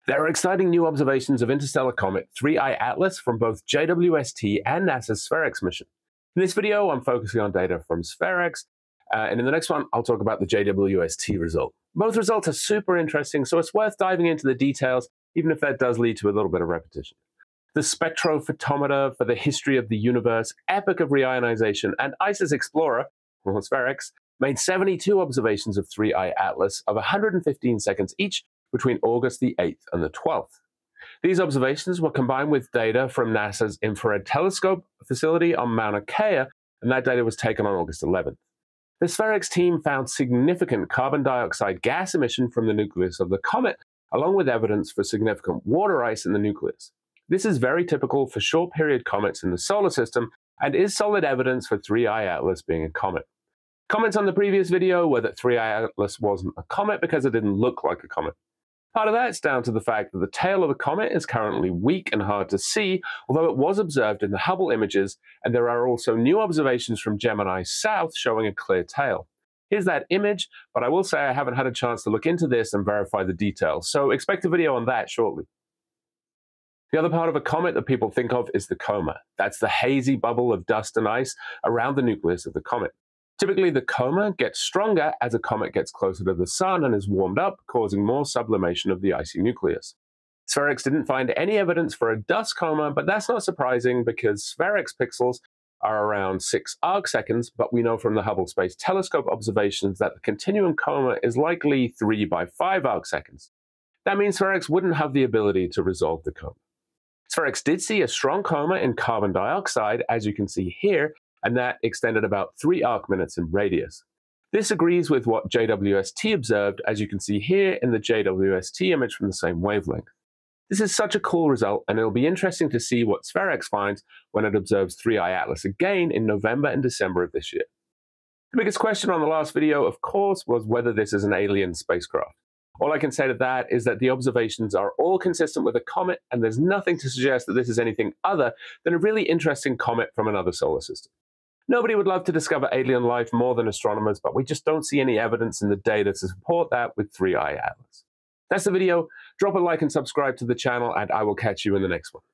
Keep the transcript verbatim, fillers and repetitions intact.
There are exciting new observations of interstellar comet three I Atlas from both J W S T and NASA's SPHEREx mission. In this video, I'm focusing on data from SPHEREx, uh, and in the next one, I'll talk about the J W S T result. Both results are super interesting, so it's worth diving into the details, even if that does lead to a little bit of repetition. The spectrophotometer for the history of the universe, epoch of reionization, and ICE's Explorer, or SPHEREx, made seventy-two observations of three I Atlas of one hundred fifteen seconds each between August the eighth and the twelfth. These observations were combined with data from NASA's infrared telescope facility on Mauna Kea, and that data was taken on August eleventh. The SPHEREx team found significant carbon dioxide gas emission from the nucleus of the comet, along with evidence for significant water ice in the nucleus. This is very typical for short-period comets in the solar system and is solid evidence for three I Atlas being a comet. Comments on the previous video were that three I Atlas wasn't a comet because it didn't look like a comet. Part of that's down to the fact that the tail of the comet is currently weak and hard to see, although it was observed in the Hubble images, and there are also new observations from Gemini South showing a clear tail. Here's that image, but I will say I haven't had a chance to look into this and verify the details, so expect a video on that shortly. The other part of a comet that people think of is the coma. That's the hazy bubble of dust and ice around the nucleus of the comet. Typically, the coma gets stronger as a comet gets closer to the sun and is warmed up, causing more sublimation of the icy nucleus. SPHEREx didn't find any evidence for a dust coma, but that's not surprising because SPHEREx pixels are around six arc seconds, but we know from the Hubble Space Telescope observations that the continuum coma is likely three by five arc seconds. That means SPHEREx wouldn't have the ability to resolve the coma. SPHEREx did see a strong coma in carbon dioxide, as you can see here, and that extended about three arc minutes in radius. This agrees with what J W S T observed, as you can see here in the J W S T image from the same wavelength. This is such a cool result, and it'll be interesting to see what SPHEREx finds when it observes three I Atlas again in November and December of this year. The biggest question on the last video, of course, was whether this is an alien spacecraft. All I can say to that is that the observations are all consistent with a comet, and there's nothing to suggest that this is anything other than a really interesting comet from another solar system. Nobody would love to discover alien life more than astronomers, but we just don't see any evidence in the data to support that with three I Atlas. That's the video. Drop a like and subscribe to the channel, and I will catch you in the next one.